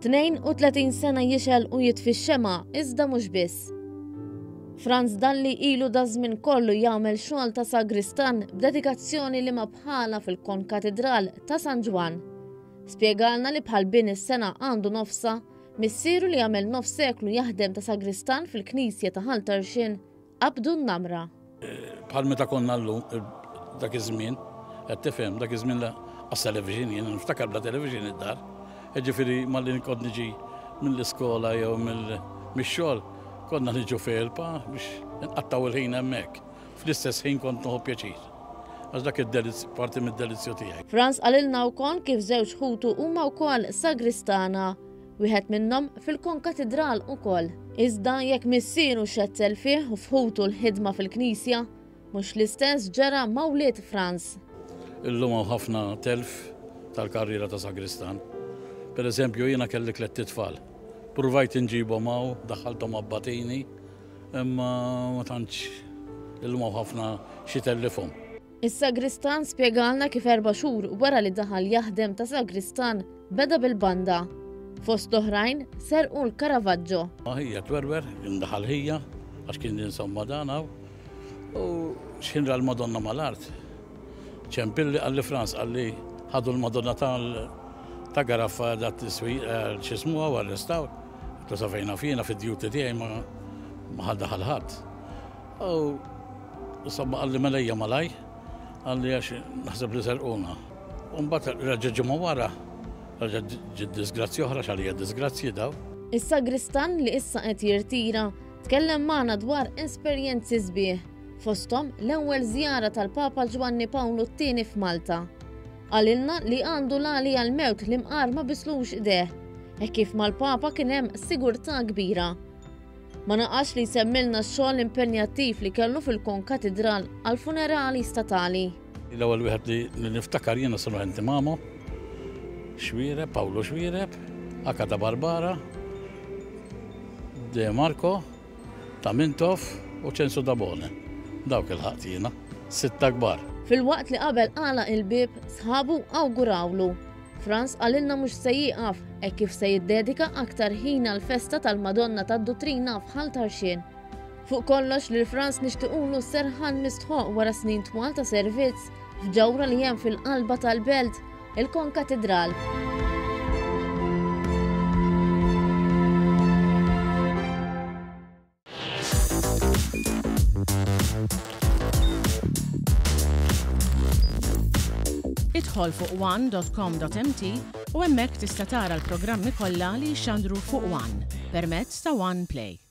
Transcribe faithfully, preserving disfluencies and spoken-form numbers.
tnejn u tletin sena jixel u jitfi x-xema iżda mhux biss. Franz Dalli ilu da żmien kollu jagħmel xogħol ta' sagristan b'dedikazzjoni li ma bħala fil-konkatedral ta' San Ġwan. Spjegalna li bħal bin is-sena għandu nofsa, missieru li jagħmel nofs seklu jaħdem ta' sagristan fil-Knisja ta' Ħaltarxin qabdu n-namra. Bħal meta konna llum dak iż-żmien, qed tifhem dak iż-żmien għas-television, jien niftakar bla television id-dar. Ġifieri malli kont niġi mill-iskola jew mill-xogħol, konna niġu felpa biex nqattaw il-ħin hemmhekk. Fl-istess ħin kont noħu pjaċir. Għax dak parti mid-delizzju tiegħi. Franz qalilna wkoll kif żewġ ħutu huma wkoll sagristana, wieħed minnhom fil-konkatedral ukoll. Iżda jekk missieru xettel fih u fħutu l-ħidma fil-Knisja, mhux l-istess ġara ma' wlied Franz. Illum hawn ħafna telf tal-karriera ta' sagristan. Pereżempju jiena kelli tliet tfal. Provajt inġibhom hawn, daħħalthom abbatini, imma ma tantx illum hawn ħafna xi tellifhom. Is-sagristan spjegalna kif erba' xhur wara li daħal jaħdem ta' sagristan beda bil-banda. Fost oħrajn serqu l-Caravaggio. Ħija twerwer, indaħal ħija, għax kien insomma dan hawn, u x'inra l-Madonna mal-art. ċempilli għalli Franz għalli ħadu l-Madonna ta' Garaffa dat tiswi ċismuha u arrestaw. Tu safejna fina fid-djuti tiegħi ma ħadda ħalħadd. U insomma għalli melejja malaj, għalli għax naħseb li serquna. U mbagħad raġa' ġimgħa wara, raġa' ġid disgrazzja oħra x'għalija disgrazzji daw. Is-sagristan li issa qed jirtira tkellem magħna dwar esperjenzi sbieħ. Fosthom l-ewwel żjara tal-Papa Ġwanni Pawlu t-tieni f'Malta. Għalilna li għandu l-għali għal-mewt li mqar ma bislux ideh, hekk kif mal-Papa kien hemm sigurtà kbira. Ma naqax li jsemmilna x-xogħol impenjattiv li kellu fil-konkatedral għall-funerali statali. L-ewwel wieħed li niftakar jiena Sorrenti Mamo, Xwiereb, Pawlu Xwiereb, Akata Barbara, De Marco, Tamintov u Censo Dabone. Dawk il-ħadd jiena, sitta kbar. Fil-waqt li qabel għala il-bib, sħabu awgurawlu. Franz għalilna mhux se jieqaf hekk kif se jiddedika aktar ħin għall-festa tal-Madonna tad-Dutrina f'Ħaltarxin. Fuq kollox lil Franz nixtiequlu serħan mistħoq wara snin twal ta' servizz f'ġawra li hemm fil-qalba tal-belt, il-konkatedral. Idħol fuq one dot com dot m t u hemmhekk tista' tara l-programmi kollha li jxandru fuq One permezz ta' One Play.